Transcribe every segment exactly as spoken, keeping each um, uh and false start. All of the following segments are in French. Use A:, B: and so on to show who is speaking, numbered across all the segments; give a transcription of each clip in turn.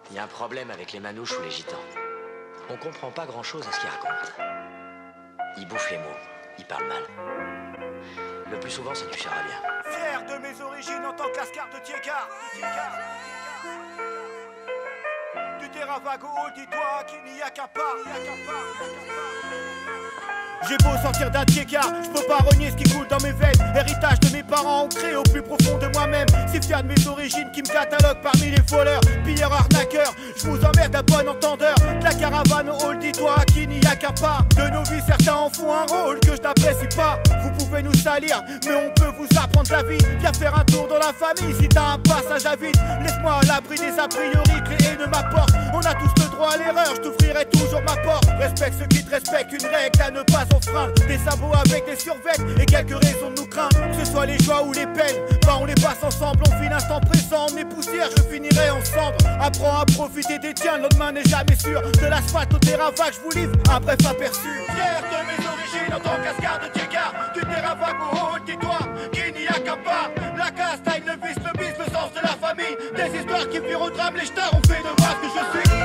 A: Il y a un problème avec les manouches ou les gitans. On comprend pas grand-chose à ce qu'ils racontent. Ils bouffent les mots, ils parlent mal. Le plus souvent, ça ne suffira bien.
B: Fier de mes origines en tant qu'ascar de Tiécar. Du terrain vague au haut, dis-toi qu'il n'y a qu'un pas. J'ai beau sortir d'un Tiécar, je peux pas renier ce qui coule dans mes veines. Héritage de mes parents ancré au plus profond de moi-même. Si fier de mes origines qui me catalogue parmi les voleurs, pilleurs, arnaqueurs, je vous emmerde à bon entendeur. De la caravane au hall, dis-toi qu'il n'y a qu'un pas. De nos vies, certains en font un rôle que je n'apprécie pas. Vous pouvez nous salir, mais on peut vous apprendre la vie. Viens faire un tour dans la famille si t'as un passage à vide. Laisse-moi à l'abri des a priori que les haineux m'apportent. On a tous le droit à l'erreur, je t'ouvrirai toujours ma porte. Respecte ceux qui te respectent, une règle à ne pas enfreindre. Des sabots avec des survêtes et quelques raisons de nous craindre. Que ce soit les joies ou les peines, bah on les passe ensemble. On vit l'instant présent, mes poussières, je finirai en cendres. Apprends à profiter des tiens, le lendemain n'est jamais sûr. De l'asphalte au terrain vague, je vous livre un bref aperçu. Fier de mes origines en tant qu'ascar de Tiécar. Du terrain vague au haut, dis-toi qu'il n'y a qu'un pas. La castagne, le vice, le bis, le sens de la famille. Des histoires qui virent au drame, les stars ont fait de moi ce que je suis.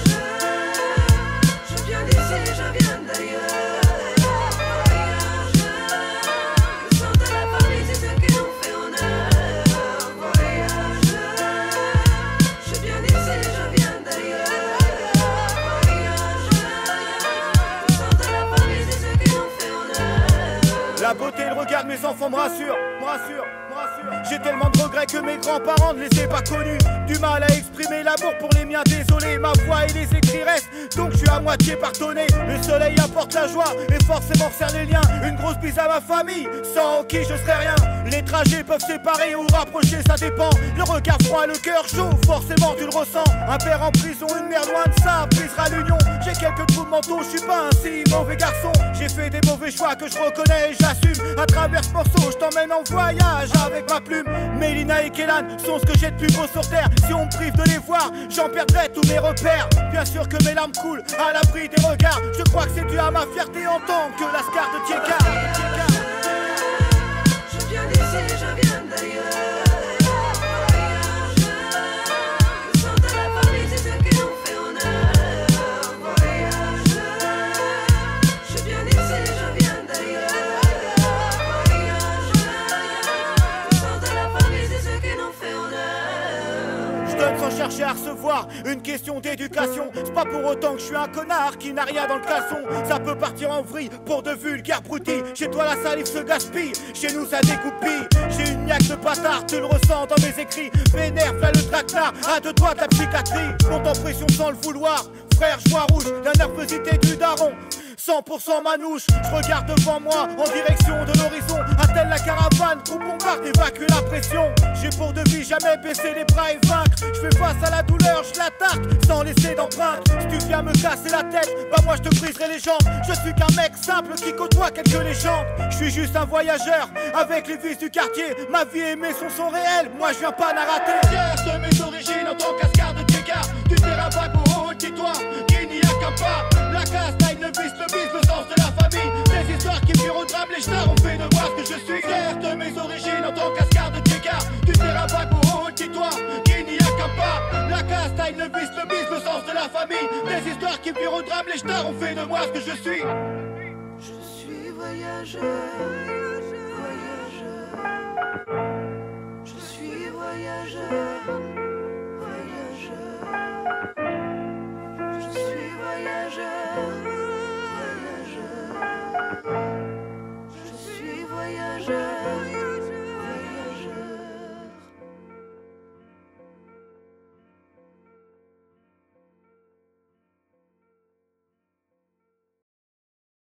C: Je viens d'ici, je viens d'ailleurs.
B: La beauté et le regard de mes enfants me rassurent, me rassurent, me rassurent. J'ai tellement de regrets que mes grands-parents ne les aient pas connus. Du mal à exprimer l'amour pour les miens, désolé. Ma voix et les écrits restent, donc je suis à moitié pardonné. Le soleil apporte la joie et forcément resserre les liens. Une grosse bise à ma famille, sans qui je serais rien. Les trajets peuvent séparer ou rapprocher, ça dépend. Le regard froid, le cœur chaud, forcément tu le ressens. Un père en prison, une mère loin de ça, brisera l'union. J'ai quelques trous de manteau, je suis pas un si mauvais garçon. J'ai fait des mauvais choix que je reconnais et j'assume. À travers ce morceau, je t'emmène en voyage avec ma plume. Mélina et Kélan sont ce que j'ai de plus beau sur terre. Si on me prive de les voir, j'en perdrai tous mes repères. Bien sûr que mes larmes coulent à l'abri des regards. Je crois que c'est dû à ma fierté en tant que l'ascar de Tiécar.
C: Je viens d'ici, je viens d'ailleurs.
B: Sans chercher à recevoir, une question d'éducation. C'est pas pour autant que je suis un connard qui n'a rien dans le caleçon. Ça peut partir en vrille pour de vulgaires broutilles. Chez toi la salive se gaspille, chez nous ça dégoupille. J'ai une niaque de bâtard, tu le ressens dans mes écrits. Vénère, fais le traquenard, à deux doigts de la psychiatrie. Monte en pression sans le vouloir, frère je vois rouge, la nervosité du daron. cent pour cent manouche, je regarde devant moi en direction de l'horizon. Attelle la caravane, groupe on part, évacue la pression. J'ai pour devise jamais baisser les bras et vaincre. Je fais face à la douleur, je l'attaque sans laisser d'empreinte. Si tu viens me casser la tête, bah moi je te briserai les jambes. Je suis qu'un mec simple qui côtoie quelques légendes. Je suis juste un voyageur avec les vices du quartier. Ma vie et mes sons sont réels, moi je viens pas la rater. Fier de mes origines en tant qu'ascar de Tiécar. Du terrain vague au haut, dis-toi qu'il n'y a qu'un pas. La castagne, le vice, le bis, le sens de la famille. Des histoires qui virent au drame, les stars ont fait de moi ce que je suis. Fier de mes origines en tant qu'ascar de Tiécar. Du terrain vague au haut, dis-toi qu'il n'y a qu'un pas. La castagne, le vice, le bis, le sens de la famille. Des histoires qui virent au drame, les stars ont fait de moi ce que je suis.
C: Je suis voyageur, voyageur. Je suis voyageur.